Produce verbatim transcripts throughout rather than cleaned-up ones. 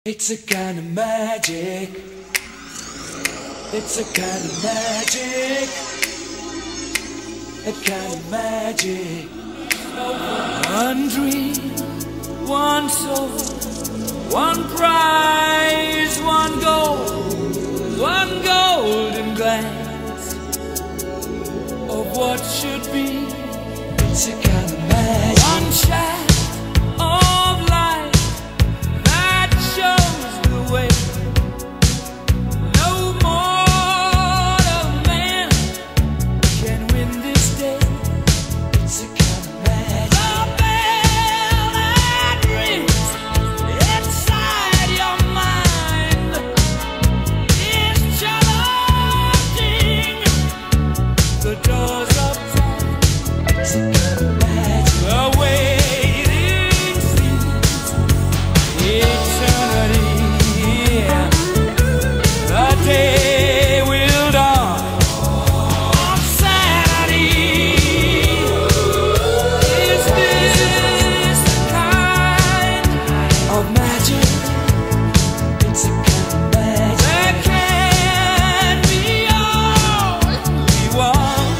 It's a kind of magic. It's a kind of magic. A kind of magic. One dream, one soul, one prize, one goal, one golden glance of what should be. It's a kind of magic. One shaft of light that shows the way. No mortal man can win this day. It's a kind of magic. The bell that rings inside your mind is challenging the doors of time. It's a kind of magic. The waiting seems eternity. The day will dawn on Saturday. Is this the kind of magic? It's a kind of magic. There can be only one.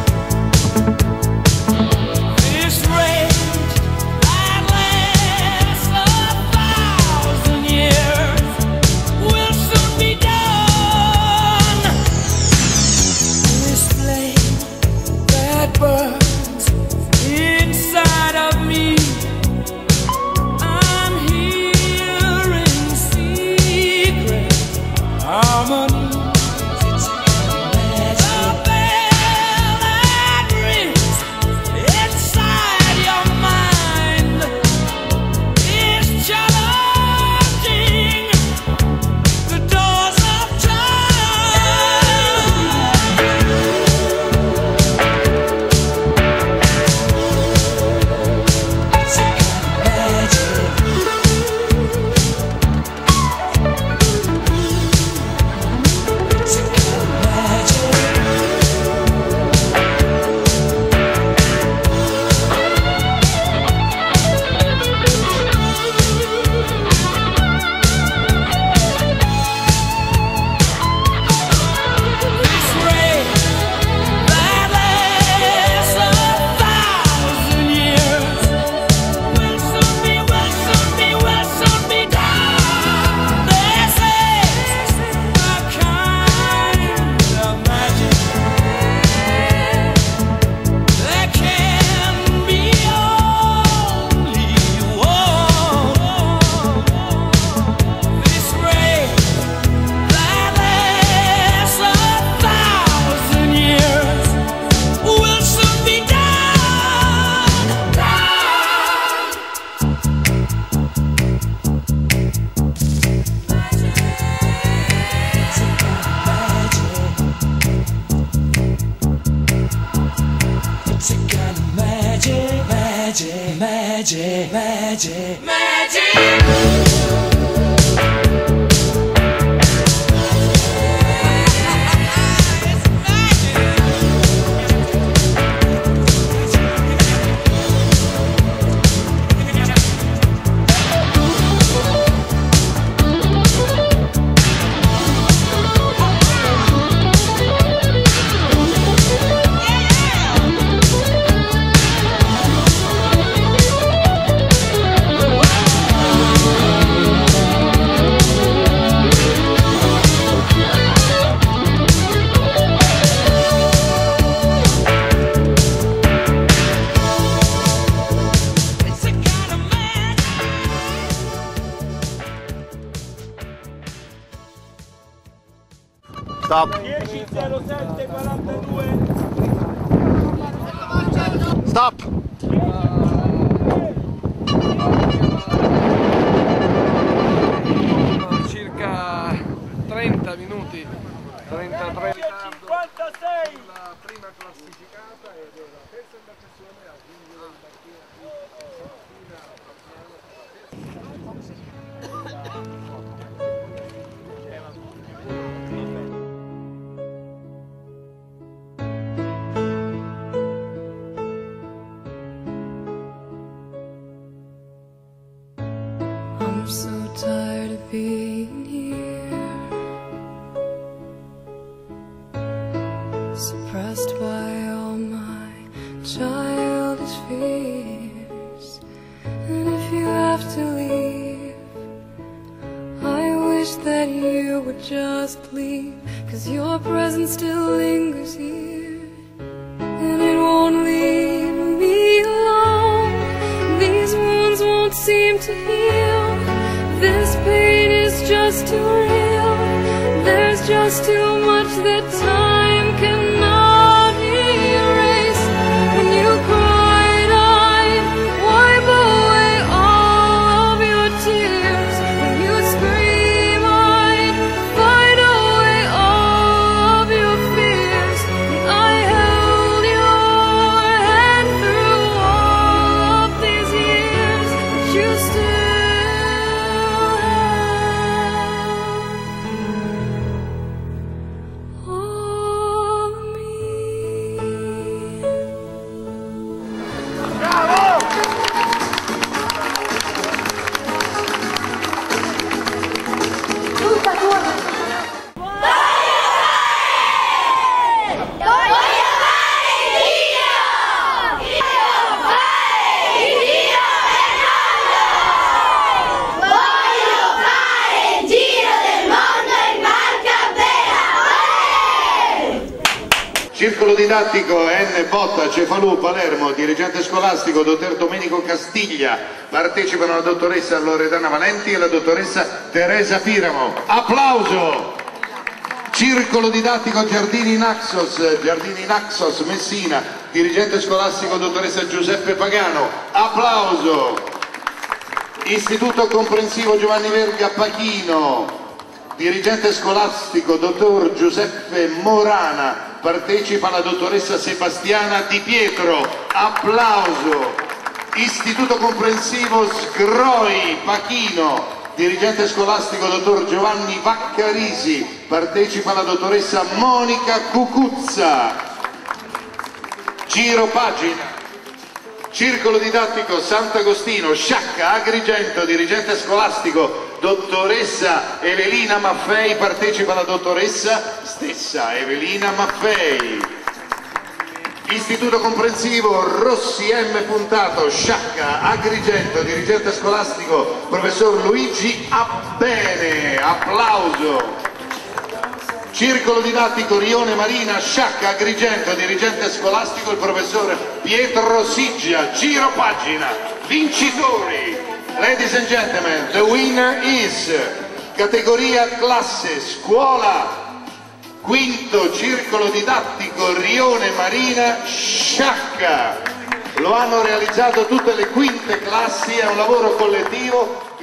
This rage that lasts a thousand years will soon be done. This flame that burns inside of me, I'm hearing secret harmony. It's a kind of magic. The bell that rings inside your mind is challenging the doors of time. It's a kind of magic. It's a kind of magic. This ray that lasts a thousand years will soon be, will soon be, will soon be done. This is a kind of magic. There can be only one. This ray that lasts a thousand years will soon be done. It's a kind of magic, magic, magic, magic, magic. Stop. dieci zero sette quarantadue. Stop. Circa trenta minuti, trentatré cinquantasei. la prima classificata ed è la terza imbarcazione a giungere in barchina I'm so tired of being here, suppressed by all my childish fears. And if you have to leave, I wish that you would just leave, 'cause your presence still lingers here, and it won't leave me alone. These wounds won't seem to heal. This pain is just too real. There's just too much that time cannot erase. When you cried, I'd wipe away all of your tears. When you scream, I'd fight away all of your fears. And I held your hand through all of these years, but you still Circolo didattico N. Botta, Cefalù, Palermo, dirigente scolastico dottor Domenico Castiglia, partecipano la dottoressa Loredana Valenti e la dottoressa Teresa Piramo. Applauso! Circolo didattico Giardini Naxos, Giardini Naxos, Messina, dirigente scolastico dottoressa Giuseppe Pagano. Applauso! Istituto comprensivo Giovanni Verga Pachino, dirigente scolastico dottor Giuseppe Morana, partecipa la dottoressa Sebastiana Di Pietro. Applauso! Istituto comprensivo Sgroi Pachino, dirigente scolastico dottor Giovanni Vaccarisi, partecipa la dottoressa Monica Cucuzza. Giro pagina. Circolo didattico Sant'Agostino, Sciacca, Agrigento, dirigente scolastico dottoressa Evelina Maffei, partecipa la dottoressa stessa Evelina Maffei. Istituto comprensivo Rossi M. Puntato, Sciacca, Agrigento, dirigente scolastico professor Luigi Abbene. Applauso. Circolo didattico Rione Marina, Sciacca, Agrigento, dirigente scolastico il professor Pietro Siggia. Giro pagina. Vincitori. Ladies and gentlemen, the winner is categoria classe scuola quinto circolo didattico Rione Marina Sciacca. Lo hanno realizzato tutte le quinte classi, è un lavoro collettivo.